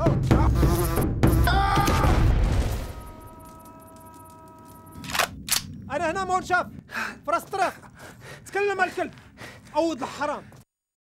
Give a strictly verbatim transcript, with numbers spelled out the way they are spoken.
انا هنا مول شاف فرس طريق. تكلم الكلب عوض الحرام.